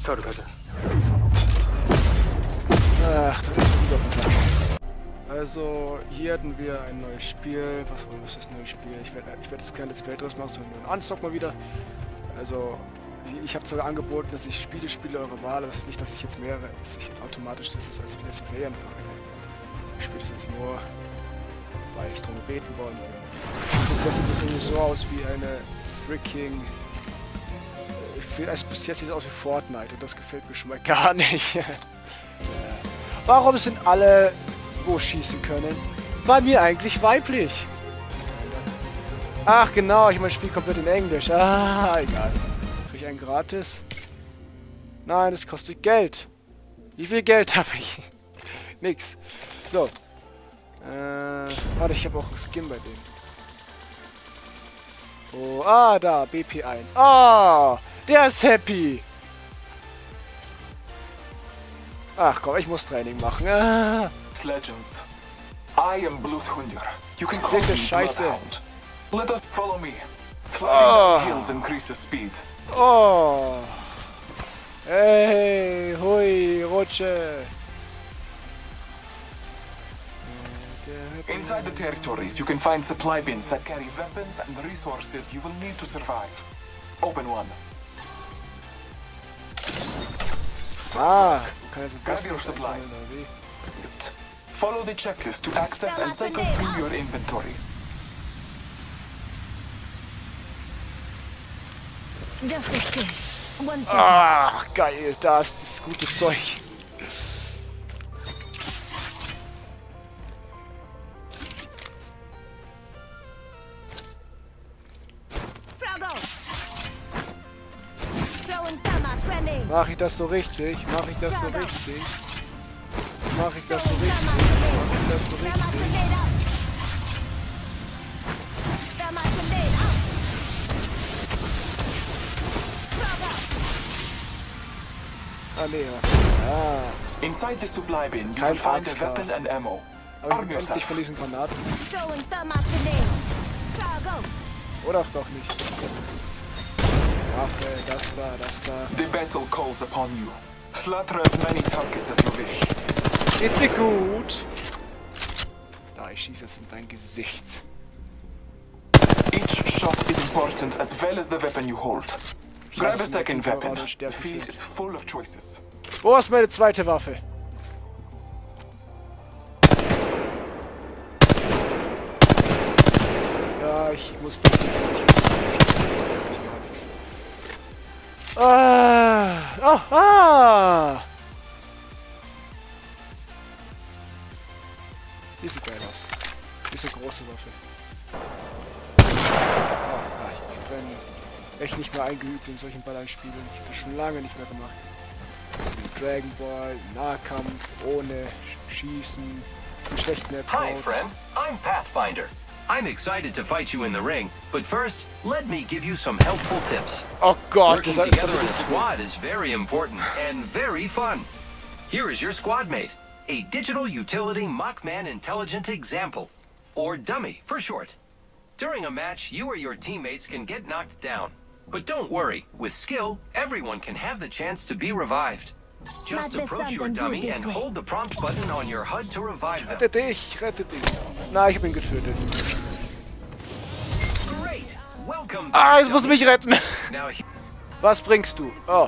Sorry, Leute. Ach, das ist wieder gesagt. Also, hier hatten wir ein neues Spiel. Was ist das neue Spiel? Ich werde jetzt kein Let's Play draus machen, sondern nur einen Unstock mal wieder. Also, ich habe sogar angeboten, dass ich Spiele spiele eure Wahl. Das ist nicht, dass ich jetzt automatisch das ist, als Let's Play anfange. Ich spiele das jetzt nur, weil ich darum gebeten worden bin. Bisher sieht das irgendwie so aus wie eine freaking... bis jetzt sieht es aus wie Fortnite und das gefällt mir schon mal gar nicht. Warum sind alle, wo schießen können, bei mir eigentlich weiblich? Ach genau, ich mein Spiel komplett in Englisch. Ah, egal. Krieg ich einen gratis? Nein, das kostet Geld. Wie viel Geld habe ich? Nix. So. Warte, ich habe auch einen Skin bei denen. Oh, da, BP1. Ah, der ist happy. Ach komm, ich muss Training machen. Legends. I am Bluthundir. You can call me Bloodhound. Let us follow me. Climbing the hills increases speed. Oh. Hey, hui, Rutsche. Inside the territories, you can find supply bins that carry weapons and resources you will need to survive. Open one. Kann grab your supplies. Follow the checklist to access and cycle through your inventory. Geil, da ist das gute Zeug. Mach ich das so richtig? Mach ich das so richtig? Mach ich das so richtig? Mach ich das so richtig? Ah, nee. Inside the supply bin, you will find a weapon and ammo. Aber ich bin endlich von diesen Granaten. Oder doch nicht. Waffe, das da. The battle calls upon you. Slaughter as many targets as you wish. Geht's dir gut? Da, ich schieße es in dein Gesicht. Each shot is important as well as the weapon you hold. Grab a second weapon. The field is full of choices. Wo ist meine zweite Waffe? Ja, ich muss... Die sieht geil aus. Diese große Waffe. Ich bin echt nicht mehr eingeübt in solchen Ballernspielen. Ich habe das schon lange nicht mehr gemacht. Also wie Dragon Ball, Nahkampf, ohne Schießen, mit schlechten Approach. Hi, friend. I'm Pathfinder. I'm excited to fight you in the ring, but first, let me give you some helpful tips. Oh Gott, working together in a squad is very important and very fun. Here is your squad mate, a digital utility Mockman Intelligent Example, or Dummy for short. During a match, you or your teammates can get knocked down. But don't worry, with skill, everyone can have the chance to be revived. Just approach your dummy and hold the prompt button on your HUD to revive them. Rette dich! Na, ich hab ihn getötet. Great. Welcome back, Ah, jetzt muss mich retten! Was bringst du? Oh.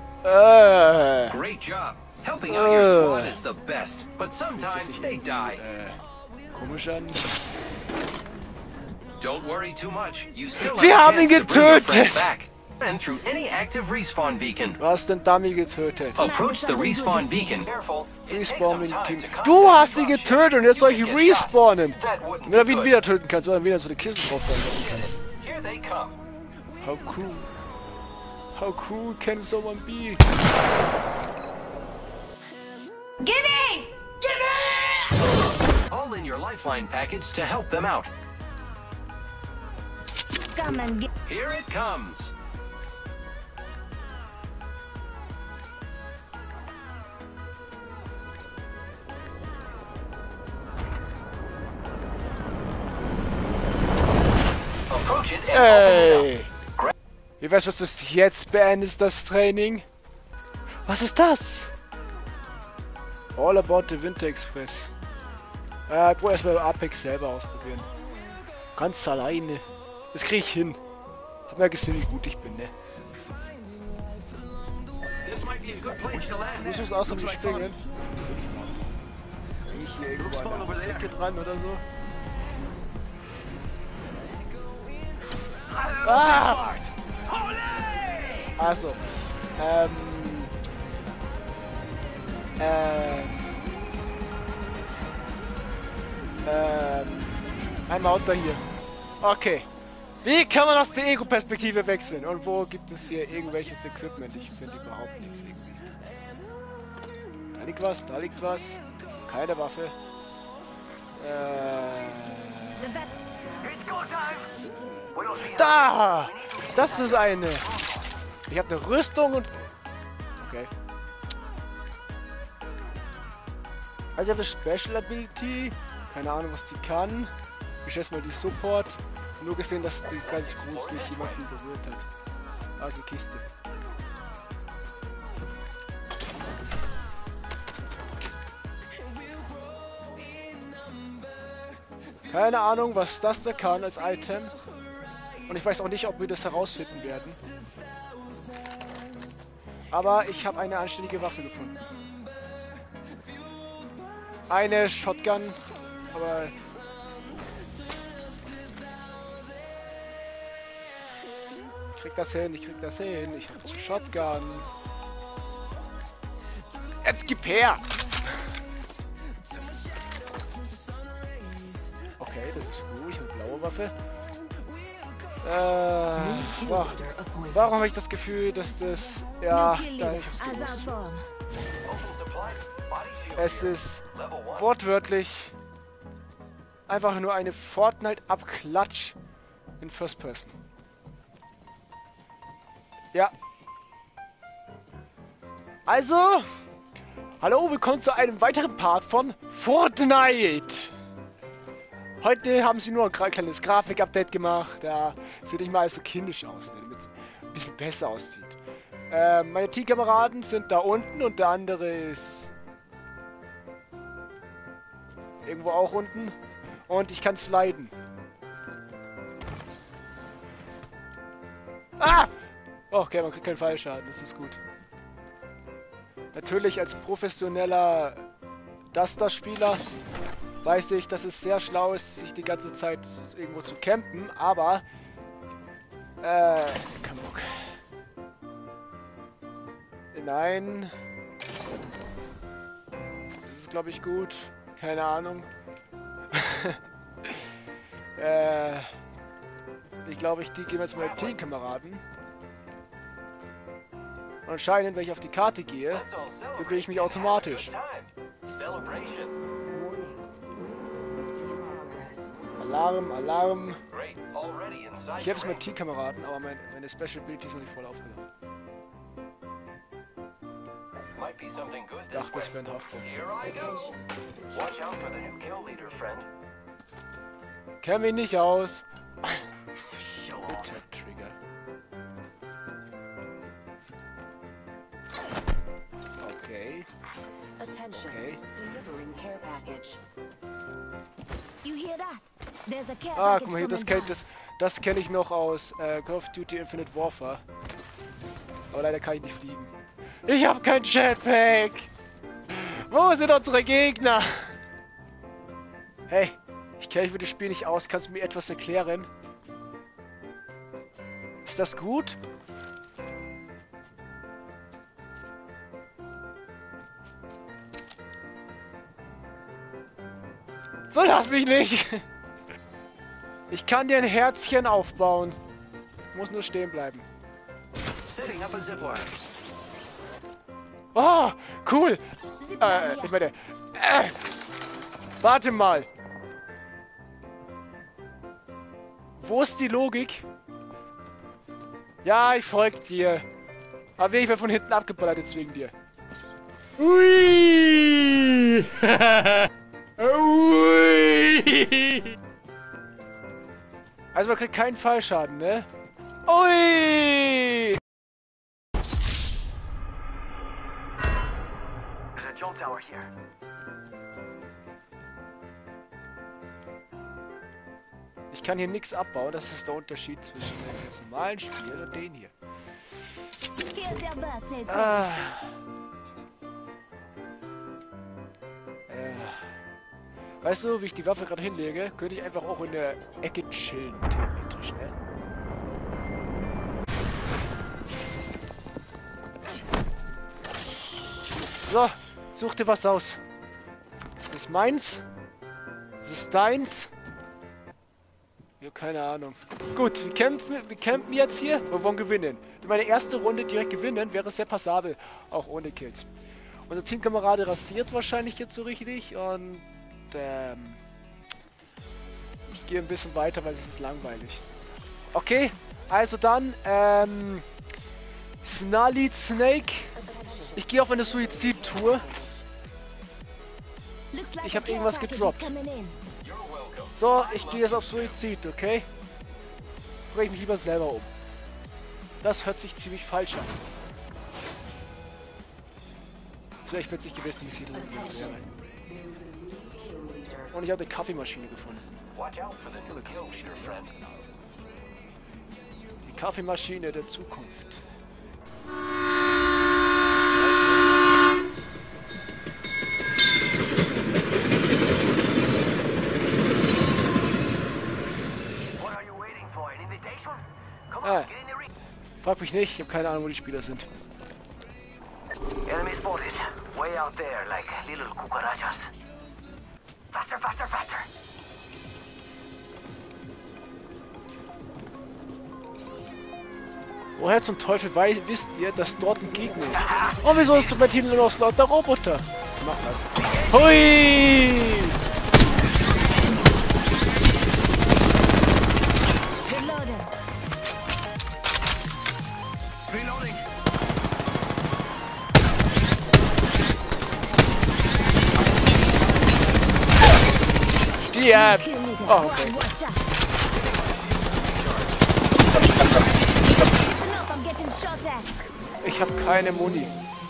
Great job. Helping out your squad is the best, but sometimes they die. Komisch an. Don't worry too much. You still Wir have haben a ihn chance to bring your friend getötet! back. And through any active respawn beacon. Du hast den Dummy getötet. Approach the respawn beacon. Careful. Respawn mit Team. Du hast ihn getötet und jetzt soll ich respawnen. Wenn er ihn wieder töten kannst, oder wieder so eine Kiste drauf sein. Here they come. How cruel. How cruel can someone be? Gimme! All in your lifeline package to help them out. Come and get. Here it comes. Approach it and open it up. Ey! Wie weißt du, was das jetzt beendet, das Training? Was ist das? All About the Winter Express. Ich brauche erstmal Apex selber ausprobieren. Ganz alleine. Das kriege ich hin. Hab mir gesehen, wie gut ich bin, ne? Muss ich aus dem springen? Eigentlich hier irgendwo an der Ecke dran oder so. Ah! Also. Ein Auto hier. Okay. Wie kann man aus der Ego-Perspektive wechseln? Und wo gibt es hier irgendwelches Equipment? Ich finde überhaupt nichts irgendwie. Da liegt was, da liegt was. Keine Waffe. Da! Das ist eine. Ich habe eine Rüstung und... Okay. Also ich habe eine Special Ability. Keine Ahnung, was die kann. Ich schätze mal die Support. Nur gesehen, dass die ganz gruselig jemanden berührt hat. Also Kiste. Keine Ahnung, was das da kann als Item. Und ich weiß auch nicht, ob wir das herausfinden werden. Aber ich habe eine anständige Waffe gefunden. Eine Shotgun. Aber... Ich krieg das hin, ich krieg das hin. Ich hab Shotgun. Jetzt gib her! Okay, das ist gut. Ich habe eine blaue Waffe. Warum habe ich das Gefühl, dass das... Ja, da ich hab's gewusst. Es ist wortwörtlich einfach nur eine Fortnite-Abklatsch in First Person. Ja. Also, hallo, willkommen zu einem weiteren Part von Fortnite. Heute haben sie nur ein kleines Grafik-Update gemacht. Da sieht nicht mal alles so kindisch aus, damit es ein bisschen besser aussieht. Meine Teamkameraden sind da unten und der andere ist irgendwo auch unten. Und ich kann sliden. Ah! Okay, man kriegt keinen Fallschaden, das ist gut. Natürlich als professioneller Duster-Spieler weiß ich, dass es sehr schlau ist, sich die ganze Zeit irgendwo zu campen, aber kein Bock. Nein. Das ist, glaube ich, gut. Keine Ahnung. Ich glaube, ich gehe jetzt mal Teamkameraden. Und anscheinend, wenn ich auf die Karte gehe, bewege ich mich automatisch. Alarm, Alarm. Ich habe jetzt mal Teamkameraden, aber meine Special Ability ist noch nicht voll aufgeladen. Ach, das wäre ein Haftung. Kenn mich nicht aus. Bitte, Trigger. Okay. Okay. Ah, guck mal hier, das kenne ich noch aus Call of Duty Infinite Warfare. Aber leider kann ich nicht fliegen. Ich habe kein Jetpack! Wo sind unsere Gegner? Hey, ich kenne mich mit dem Spiel nicht aus. Kannst du mir etwas erklären? Ist das gut? Verlass mich nicht! Ich kann dir ein Herzchen aufbauen. Ich muss nur stehen bleiben. Oh, cool! Ich meine... warte mal! Wo ist die Logik? Ja, ich folge dir. Aber ich werde von hinten abgeballert jetzt wegen dir. Ui! Ui! Also man kriegt keinen Fallschaden, ne? Ui! jump tower here. Ich kann hier nichts abbauen, das ist der Unterschied zwischen dem jetzt normalen Spiel und den hier. Here's your birthday present. Ah. Weißt du, wie ich die Waffe gerade hinlege, könnte ich einfach auch in der Ecke chillen, theoretisch, ne? So, such dir was aus. Das ist meins. Das ist deins. Ja, keine Ahnung. Gut, wir campen jetzt hier. Wir wollen gewinnen. Meine erste Runde direkt gewinnen wäre sehr passabel. Auch ohne Kills. Unser Teamkamerade rasiert wahrscheinlich jetzt so richtig. Und ich gehe ein bisschen weiter, weil es ist langweilig. Okay, also dann Snarly Snake. Ich gehe auf eine Suizid-Tour. Ich habe irgendwas gedroppt. So, ich gehe jetzt auf Suizid, okay? Bring ich mich lieber selber um. Das hört sich ziemlich falsch an. So, ich würde nicht gewesen, wie es hier drin wäre. Und ich habe eine Kaffeemaschine gefunden. Die Kaffeemaschine der Zukunft. Frag mich nicht, ich habe keine Ahnung, wo die Spieler sind. Enemy spotted. Way out there, like little cucarachas. Faster, faster, faster! Woher zum Teufel wisst ihr, dass dort ein Gegner ist? Oh, wieso ist mein Team nur noch lauter Roboter? Mach das. Hui! Reloading. Stirb! Oh, okay. Ich habe keine Muni.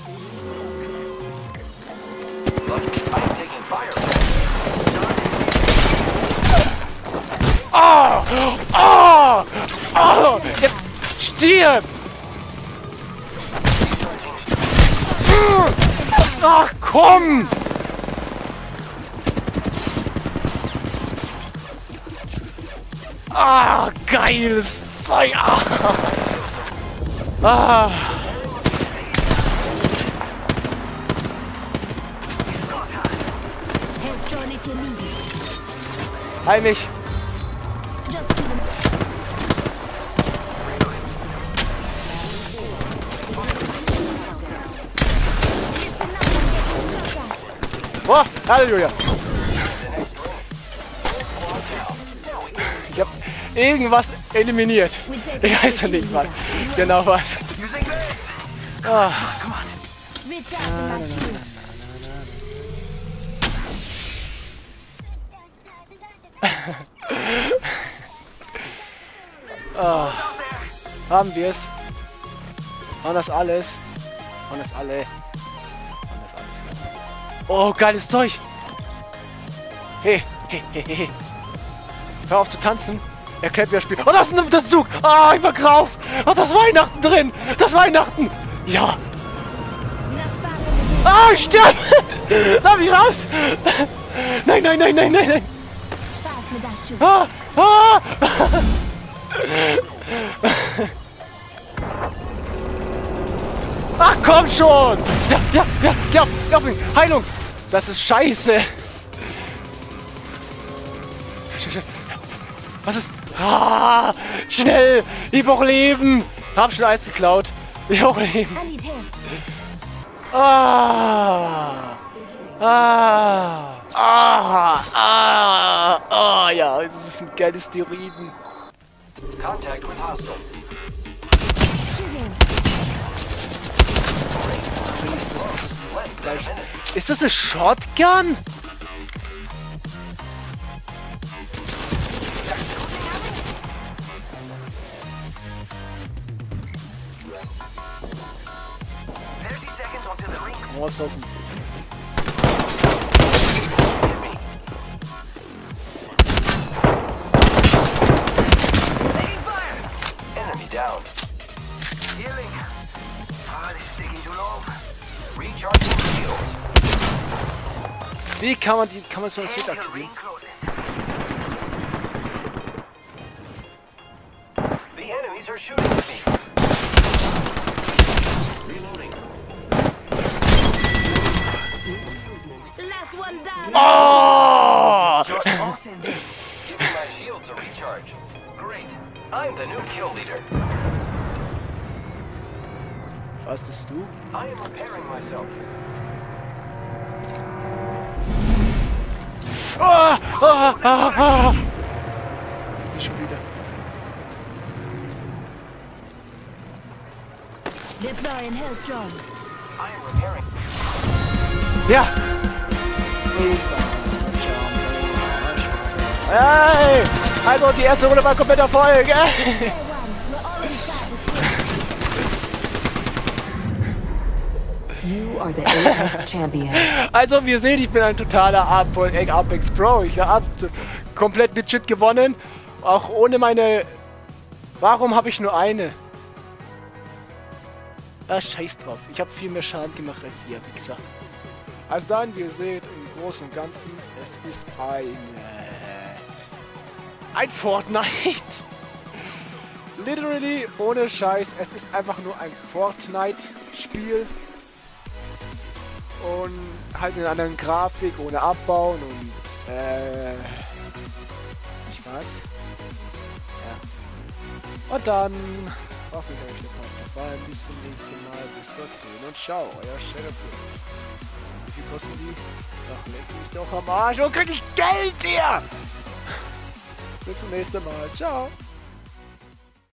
Ah! Ah! Ah! Jetzt stirb! Ach komm! Ah, geiles Zeug! Ah! Heil mich! Oh, Halleluja! Ich hab irgendwas eliminiert. Ich weiß ja nicht was. Genau was. Ah. Ah. Haben wir es? Waren das alles? Waren das alle? Waren das alles? Oh, geiles Zeug! Hey, hey, hey, hey. Hör auf zu tanzen. Erklärt, wie er spielt. Oh, das ist ein Zug! Ah, ich war drauf! Oh, das ist Weihnachten drin! Das Weihnachten! Ja! Ah, sterb! Darf ich raus? Nein, nein, nein, nein, nein, nein! Ah, ah! Ach, komm schon! Ja, ja, ja, ja, ja, Heilung! Das ist scheiße! Was ist? Ah, schnell! Ich brauch Leben! Hab schon Eis geklaut. Ich brauch Leben. Ah! Ah! Ah! Ah! Ah! Ja, das ist ein geiles Steroiden. Contact with hostile. Ist das eine Shotgun? Oh, so. Recharging shields. Wie kann man so ein Shield Till aktivieren? ring closes. The enemies are shooting at me. Reloading. Last one down. Oh! Just us in this. Giving my shields a recharge. Great. I'm the new kill leader. Was bist du? I am repairing myself. Schon wieder. Deploying health drone. I am repairing. Ja! Hey! Also die erste Runde war komplett Erfolg, gell? Say one. We're all inside the sphere. You are the Apex champions. Also wir sehen, ich bin ein totaler Apex Pro. Ich habe komplett legit gewonnen. Auch ohne meine... Warum habe ich nur eine? Ah, scheiß drauf. Ich habe viel mehr Schaden gemacht als ihr, wie gesagt. Also dann, wie ihr seht, im Großen und Ganzen, es ist ein Fortnite. Literally, ohne Scheiß, es ist einfach nur ein Fortnite-Spiel. Und halt in einer anderen Grafik, ohne Abbauen und, nicht wahr's? Ja. Und dann, hoffentlich euch gefallen. Bis zum nächsten Mal, bis dorthin und ciao, euer Shadowpool. Wie viel kosten die? Ach, leck mich doch am Arsch und krieg ich Geld hier! Bis zum nächsten Mal, ciao!